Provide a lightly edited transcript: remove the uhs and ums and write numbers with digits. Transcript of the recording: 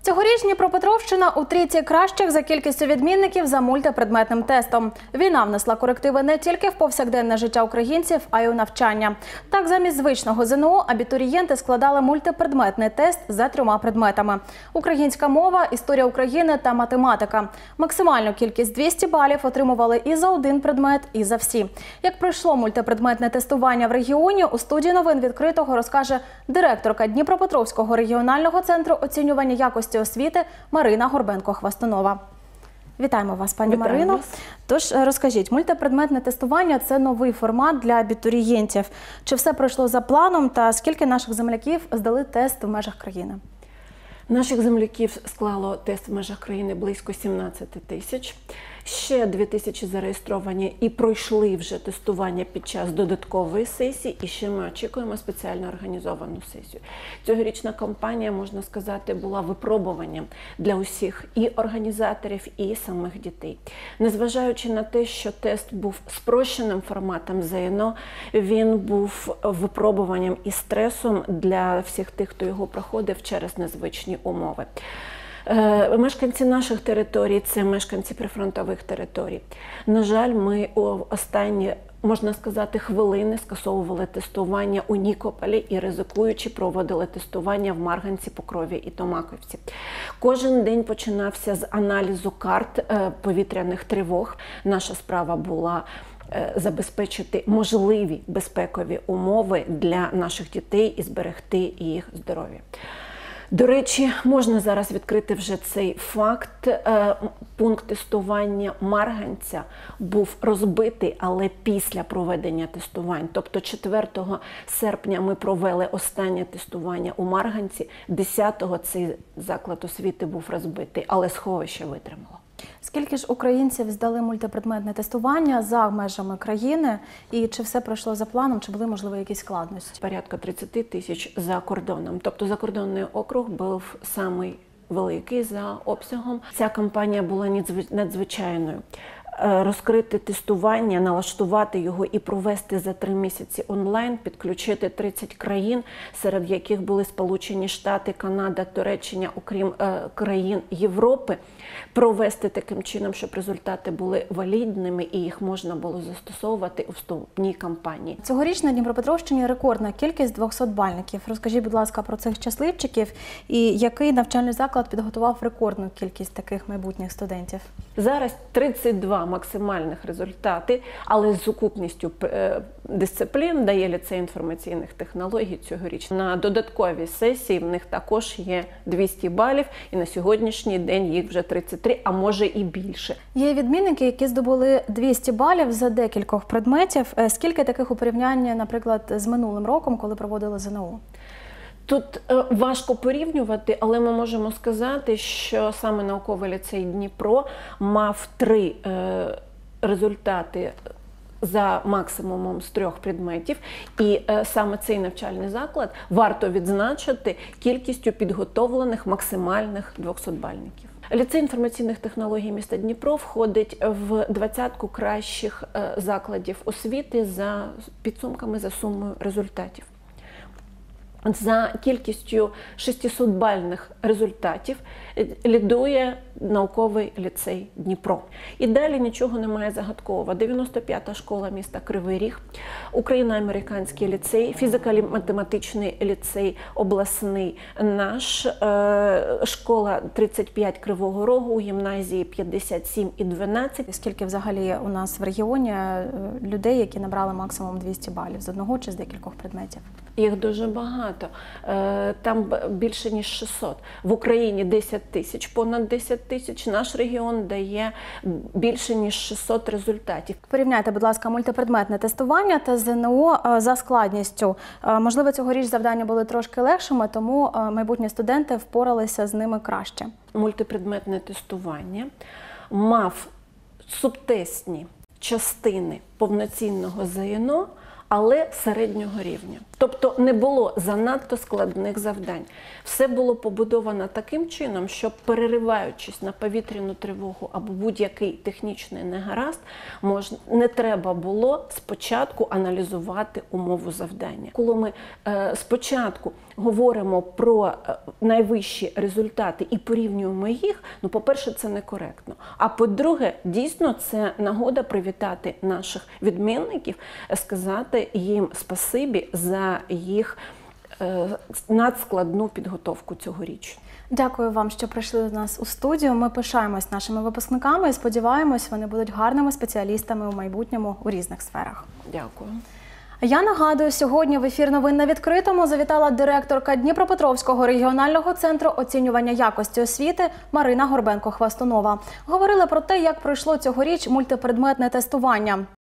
Цьогоріч Дніпропетровщина у трійці кращих за кількістю відмінників за мультипредметним тестом. Війна внесла корективи не тільки в повсякденне життя українців, а й у навчання. Так, замість звичного ЗНО абітурієнти складали мультипредметний тест за 3 предметами – українська мова, історія України та математика. Максимальну кількість 200 балів отримували і за один предмет, і за всі. Як пройшло мультипредметне тестування в регіоні, у студії новин «Відкритого» розкаже директорка Дніпропетровського регіонального центру оцінювання якості освіти Марина Горбенко-Хвастунова. Вітаємо вас, пані Марино. Тож, розкажіть, мультипредметне тестування – це новий формат для абітурієнтів. Чи все пройшло за планом та скільки наших земляків здали тест в межах країни? Наших земляків склало тест в межах країни близько 17 тисяч. Ще 2 тисячі зареєстровані і пройшли вже тестування під час додаткової сесії. І ще ми очікуємо спеціально організовану сесію. Цьогорічна кампанія, можна сказати, була випробуванням для усіх і організаторів, і самих дітей. Незважаючи на те, що тест був спрощеним форматом ЗНО, він був випробуванням і стресом для всіх тих, хто його проходив через незвичні умови. Мешканці наших територій – це мешканці прифронтових територій. На жаль, ми останні, можна сказати, хвилини скасовували тестування у Нікополі і, ризикуючи, проводили тестування в Марганці, Покрові і Томаківці. Кожен день починався з аналізу карт повітряних тривог. Наша справа була забезпечити можливі безпекові умови для наших дітей і зберегти їх здоров'я. До речі, можна зараз відкрити вже цей факт. Пункт тестування Марганця був розбитий, але після проведення тестувань. Тобто 4 серпня ми провели останнє тестування у Марганці, 10-го цей заклад освіти був розбитий, але сховище витримало. Скільки ж українців здали мультипредметне тестування за межами країни? І чи все пройшло за планом, чи були, можливо, якісь складності? Порядка 30 тисяч за кордоном. Тобто закордонний округ був самий великий за обсягом. Ця кампанія була надзвичайною. Розкрити тестування, налаштувати його і провести за 3 місяці онлайн, підключити 30 країн, серед яких були Сполучені Штати, Канада, Туреччина, окрім країн Європи, провести таким чином, щоб результати були валідними і їх можна було застосовувати у вступній кампанії. Цьогоріч на Дніпропетровщині рекордна кількість 200-бальників. Розкажіть, будь ласка, про цих щасливчиків і який навчальний заклад підготував рекордну кількість таких майбутніх студентів? Зараз 32 максимальних результати, але з сукупністю дисциплін дає ліцей інформаційних технологій цьогоріч. На додатковій сесії в них також є 200 балів, і на сьогоднішній день їх вже 33, а може і більше. Є відмінники, які здобули 200 балів за декількох предметів. Скільки таких у порівнянні, наприклад, з минулим роком, коли проводили ЗНО? Тут важко порівнювати, але ми можемо сказати, що саме науковий ліцей Дніпро мав 3 результати за максимумом з 3 предметів. І саме цей навчальний заклад варто відзначити кількістю підготовлених максимальних 200-бальників. Ліцей інформаційних технологій міста Дніпро входить в 20-ку кращих закладів освіти за підсумками, за сумою результатів. За кількістю 600-бальних результатів лідує науковий ліцей Дніпро. І далі нічого немає загадкового. 95-та школа міста Кривий Ріг, Україно-американський ліцей, фізико-математичний ліцей обласний наш, школа 35 Кривого Рогу, гімназії 57 і 12. Скільки взагалі у нас в регіоні людей, які набрали максимум 200 балів з одного чи з декількох предметів? Їх дуже багато. Там більше ніж 600. В Україні 10 тисяч, понад 10 тисяч. Наш регіон дає більше ніж 600 результатів. Порівняйте, будь ласка, мультипредметне тестування та ЗНО за складністю. Можливо, цьогоріч завдання були трошки легшими, тому майбутні студенти впоралися з ними краще. Мультипредметне тестування мав субтестні частини повноцінного ЗНО, але середнього рівня. Тобто не було занадто складних завдань. Все було побудовано таким чином, щоб, перериваючись на повітряну тривогу або будь-який технічний негаразд, не треба було спочатку аналізувати умову завдання. Коли ми спочатку говоримо про найвищі результати і порівнюємо їх, ну, по-перше, це некоректно. А по-друге, дійсно, це нагода привітати наших відмінників, сказати їм спасибі за їх надскладну підготовку цьогоріч. Дякую вам, що прийшли до нас у студію. Ми пишаємось нашими випускниками і сподіваємось, вони будуть гарними спеціалістами у майбутньому у різних сферах. Дякую. Я нагадую, сьогодні в ефір «Новин на відкритому» завітала директорка Дніпропетровського регіонального центру оцінювання якості освіти Марина Горбенко-Хвастунова. Говорили про те, як пройшло цьогоріч мультипредметне тестування.